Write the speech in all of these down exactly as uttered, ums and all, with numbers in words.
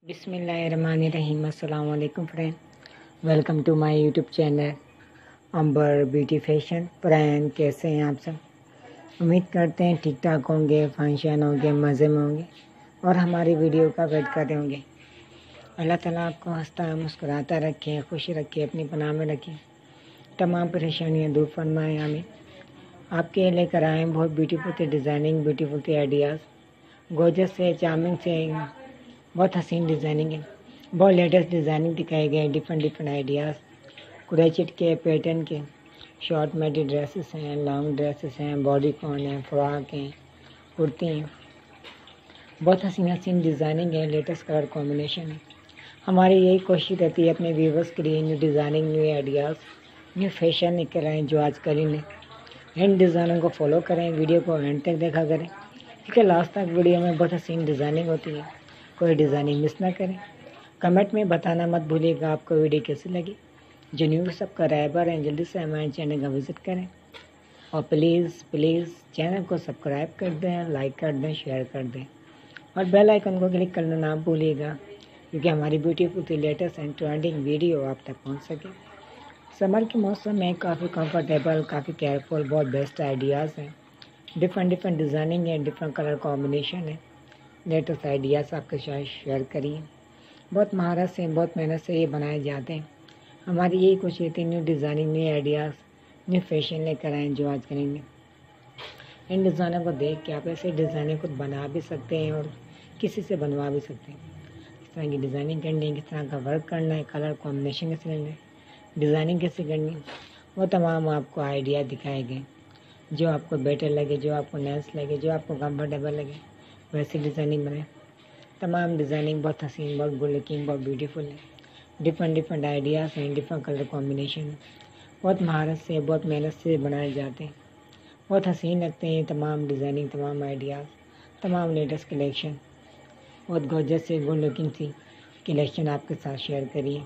बिस्मिल्लाहिर्रहमानिर्रहीम। अस्सलाम वालेकुम friend, welcome to my YouTube channel Ambar beauty fashion. Friend, कैसे हैं आप सब? उम्मीद करते हैं ठीक ठाक होंगे, फंक्शन होंगे, मज़े में होंगे और हमारी वीडियो का वेट कर रहे होंगे। अल्लाह ताला आपको हंसता मुस्कुराता रखे, खुश रखे, अपनी पनाह में रखे, तमाम परेशानियाँ दूर फरमाएँ। हमें आपके लेकर आए बहुत ब्यूटीफुल से डिज़ाइनिंग, ब्यूटीफुल से आइडियाज़, गोजस से, चार्मिंग से, बहुत हसीन डिज़ाइनिंग है, बहुत लेटेस्ट डिज़ाइनिंग दिखाए गए हैं। डिफरेंट डिफरेंट आइडियाज़, क्रोचेट के पैटर्न के शॉर्ट मेडी ड्रेसेस हैं, लॉन्ग ड्रेसेस हैं, बॉडी कॉन हैं, फ्रॉक हैं, कुर्ती हैं। बहुत हसीन हसीन डिज़ाइनिंग है, लेटेस्ट कलर कॉम्बिनेशन है। हमारी यही कोशिश रहती है अपने व्यूवर्स के लिए new designing, new ideas, new fashion लेकर आएँ जो आज कल ने। इन डिज़ाइनों को फॉलो करें, वीडियो को एंड तक देखा करें क्योंकि लास्ट तक वीडियो में बहुत हसीन डिज़ाइनिंग होती है। कोई डिज़ाइनिंग मिस ना करें। कमेंट में बताना मत भूलिएगा आपको वीडियो कैसी लगी। जो न्यू सब्सक्राइबर हैं जल्दी से हमारे चैनल का विज़िट करें और प्लीज़ प्लीज़ चैनल को सब्सक्राइब कर दें, लाइक कर दें, शेयर कर दें और बेल आइकन को क्लिक करना ना भूलिएगा क्योंकि हमारी ब्यूटीफुल सी लेटेस्ट एंड ट्रेंडिंग वीडियो आप तक पहुंच सके। समर के मौसम में काफ़ी कंफर्टेबल, काफ़ी केयरफुल, बहुत बेस्ट आइडियाज़ हैं। डिफरेंट डिफरेंट डिज़ाइनिंग है, डिफरेंट कलर कॉम्बिनेशन है, लेटेस्ट आइडियाज़ आपके साथ शेयर करिए। बहुत महारत से, बहुत मेहनत से ये बनाए जाते हैं। हमारी यही कोशिश रहती है new designing, new ideas, new fashion लेकर आएँ जो आज करेंगे। इन डिज़ाइनों को देख के आप ऐसे डिज़ाइनिंग खुद बना भी सकते हैं और किसी से बनवा भी सकते हैं। किस तरह की डिज़ाइनिंग करनी है, किस तरह का वर्क करना है, कलर कॉम्बिनेशन कैसे करना है, डिज़ाइनिंग कैसे करनी है, वो तमाम आपको आइडिया दिखाए गए। जो आपको बेटर लगे, जो आपको नाइस लगे, जो आपको कंफर्टेबल लगे वैसी डिज़ाइनिंग बनाए। तमाम डिज़ाइनिंग बहुत हसीन, बहुत गुड लुकिंग, बहुत ब्यूटीफुल है। डिफरेंट डिफरेंट आइडियाज़ हैं, डिफरेंट कलर कॉम्बिनेशन है। बहुत महारत से, बहुत मेहनत से बनाए जाते हैं। बहुत हसीन लगते हैं तमाम डिज़ाइनिंग, तमाम आइडियाज़, तमाम लेटेस्ट कलेक्शन। बहुत गॉर्जियस से, गुड लुकिंग सी कलेक्शन आपके साथ शेयर करिए।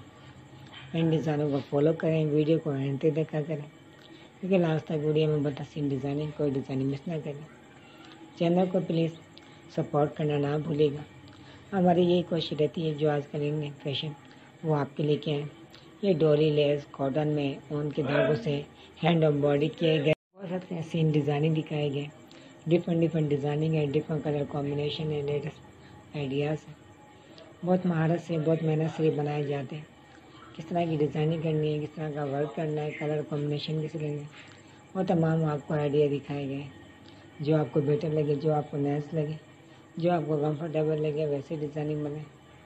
इन डिज़ाइनों को फॉलो करें, वीडियो को एंड तक देखा करें क्योंकि लास्ट तक वीडियो में बहुत हसीन डिज़ाइनिंग, कोई डिज़ाइनिंग मिस ना करें। चैनल को प्लीज़ सपोर्ट करना ना भूलिएगा। हमारी यही कोशिश रहती है जो आज करेंगे फैशन वो आपके लेके आएँ। ये डोरी लेस कॉटन में ऊन के धागों से हैंड एम्ब्रॉयडरी किए गए, बहुत सारे हसीन डिज़ाइनिंग दिखाए गए। डिफरेंट डिफरेंट डिज़ाइनिंग है, डिफरेंट कलर कॉम्बिनेशन है, लेटेस्ट आइडियाज़ है। बहुत महारत से, बहुत मेहनत से ये बनाए जाते हैं। किस तरह की डिज़ाइनिंग करनी है, किस तरह का वर्क करना है, कलर कॉम्बिनेशन कैसे लेंगे, वो तमाम आपको आइडिया दिखाए गए। जो आपको बेटर लगे, जो आपको नाइस लगे, जो आपको कंफर्टेबल लगे वैसे डिज़ाइनिंग बने।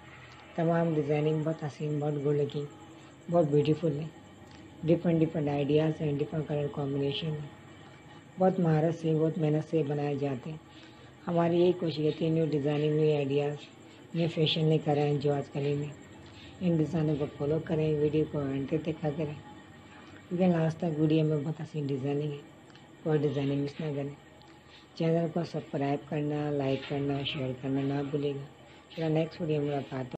तमाम डिज़ाइनिंग बहुत हसीन, बहुत गुड लुकिंग, बहुत ब्यूटीफुल है। डिफरेंट डिफरेंट आइडियाज़ हैं, डिफरेंट कलर कॉम्बिनेशन है। बहुत महारत से, बहुत मेहनत से बनाए जाते हैं। हमारी यही कोशिश रहती है new designing, new ideas, new fashion लेकर आएँ जो आज कल में। इन डिज़ाइनों को फॉलो करें, वीडियो को एंड तक देखा करें क्योंकि लास्ट तक वीडियो में बहुत हसीन डिज़ाइनिंग है, कोई डिज़ाइनिंग मिस ना करें। चैनल को सब्सक्राइब करना, लाइक करना, शेयर करना ना भूलिएगा। चलो नेक्स्ट वीडियो में मुलाकात।